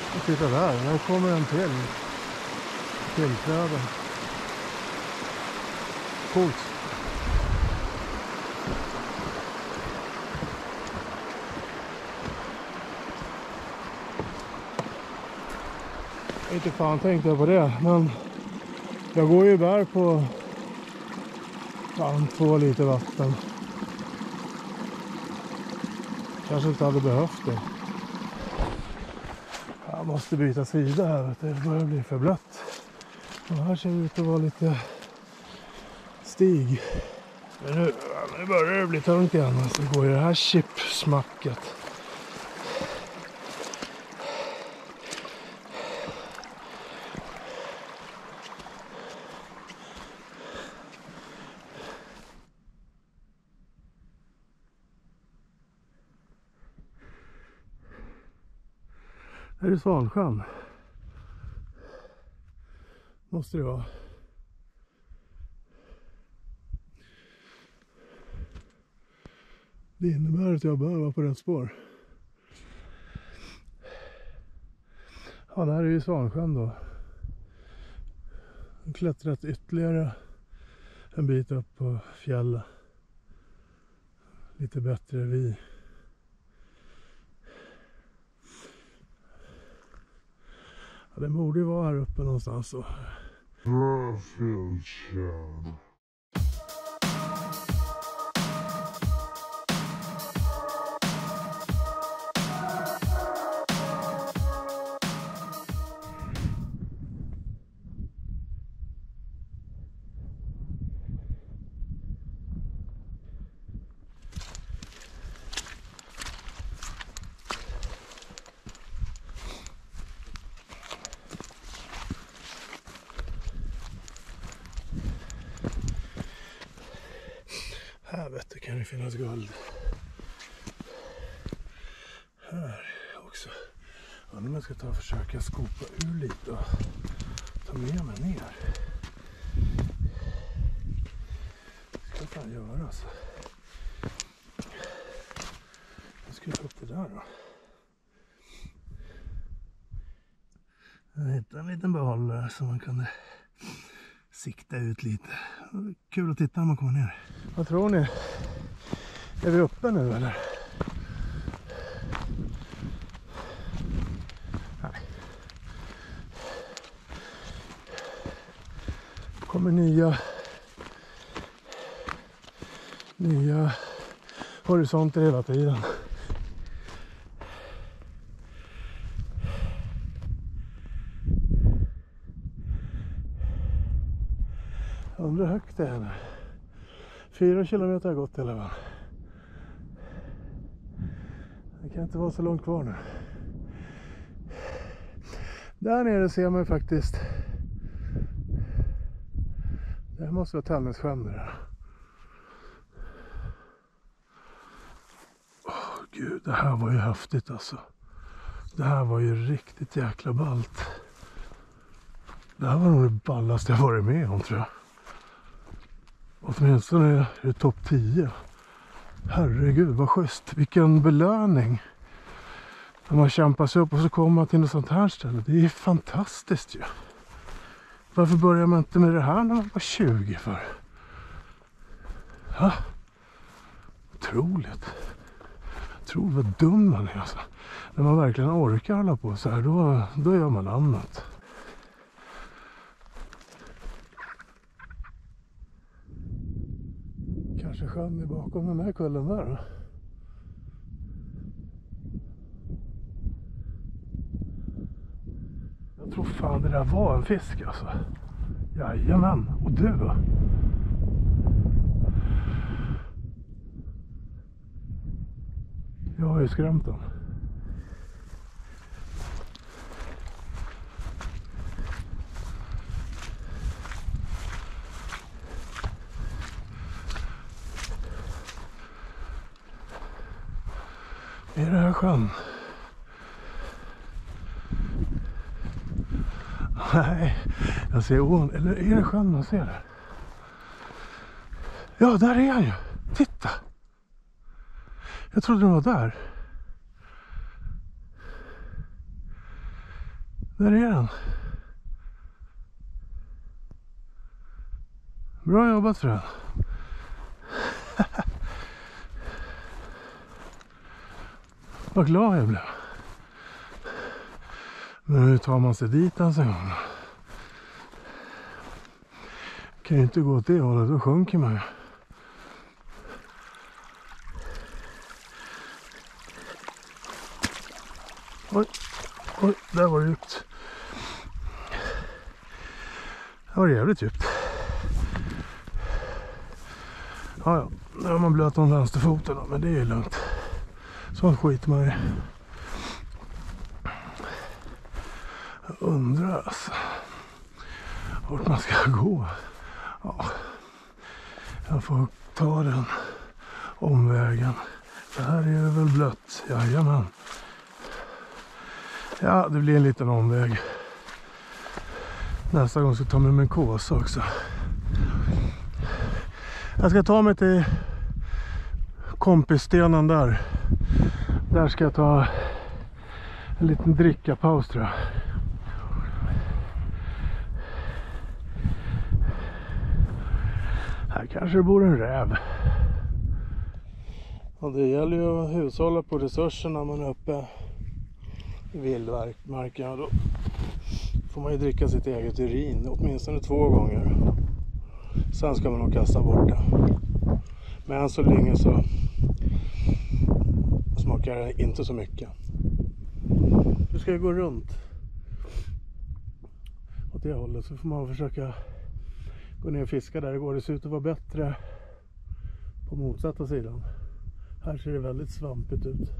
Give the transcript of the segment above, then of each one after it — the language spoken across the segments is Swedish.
Och titta där kommer en till. Tillträde. Coolt. Inte fan tänkte jag på det, men jag går ju bär på 2 liter vatten. Kanske inte hade behövt det. Jag måste byta sida här, vet du. Det börjar bli för blött. Och här ser det ut att vara lite stig. Men nu börjar det bli tungt igen. Så går ju det här chipsmacket. Här är det Svansjön. Måste det vara. Det innebär att jag bör vara på rätt spår. Ja, det här är ju Svansjön då. Jag har klättrat ytterligare en bit upp på fjället. Lite bättre vi. Ja, det borde ju vara här uppe någonstans då. Här vet du, kan det finnas guld. Här också. Undrar om jag ska ta och försöka skopa ur lite och ta med mig ner. Det ska jag fan göra alltså. Jag ska upp det där då. Jag hittade en liten behållare som man kunde sikta ut lite. Kul att titta när man kommer ner. Vad tror ni? Är vi uppe nu eller? Nej. Kommer nya horisonter hela tiden. Jag undrar hur högt det är nu. 4 kilometer har gått hela vägen. Det kan inte vara så långt kvar nu. Där nere ser man faktiskt. Det måste vara Tällnässjön där. Åh gud, det här var ju häftigt alltså. Det här var ju riktigt jäkla ballt. Det här var nog det ballaste jag varit med om tror jag. Åtminstone är det topp 10. Herregud, vad schysst. Vilken belöning. När man kämpar sig upp och så kommer man till något sånt här ställe. Det är fantastiskt ju. Varför börjar man inte med det här när man var 20 för? Ja. Otroligt. Jag tror vad dum man är alltså. När man verkligen orkar hålla på så här, då gör man annat. Kanske sjön är bakom den här kullen där då. Jag tror fan det där var en fisk alltså. Jajamän, och du då? Jag har ju skrämt den. Är det här sjön? Nej, jag ser ån. Eller är det sjön man ser det? Ja, där är han ju. Titta. Jag trodde den var där. Där är den. Bra jobbat för den. Vad glad jag blev. Men nu tar man sig dit en gång. Kan ju inte gå åt det hållet, då sjunker man ju. Oj, oj, där var det djupt. Det var jävligt djupt. Ja, nu har man blöt om vänsterfoten då, men det är ju lugnt. Sånt skit man ju. Jag undrar alltså vart man ska gå. Ja, jag får ta den omvägen. För här är det väl blött. Jajamän. Ja, det blir en liten omväg. Nästa gång ska jag ta med mig en kåsa också. Jag ska ta mig till kompisstenen där. Där ska jag ta en liten drickapaus tror jag. Här kanske det bor en räv. Och det gäller ju att hushålla på resurserna när man är uppe i vildmarken. Då får man ju dricka sitt eget urin åtminstone 2 gånger. Sen ska man nog kasta bort det. Men än så länge så smakar det inte så mycket. Nu ska jag gå runt åt det hållet, så får man försöka gå ner och fiska där det går. Det ser ut att vara bättre på motsatta sidan. Här ser det väldigt svampigt ut.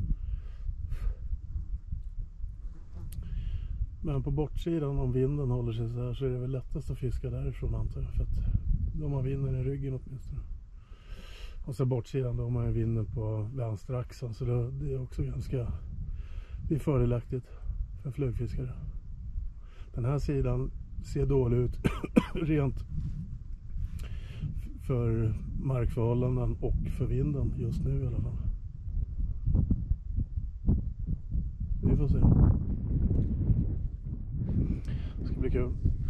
Men på bortsidan, om vinden håller sig så här, så är det väl lättast att fiska därifrån antar jag. För att de har vinden i ryggen åtminstone. Och så bortsidan då har man ju vinden på vänsteraxeln. Så det är också ganska, det är fördelaktigt för flugfiskare. Den här sidan ser dålig ut rent för markförhållanden och för vinden just nu i alla fall. Vi får se. Det ska bli kul.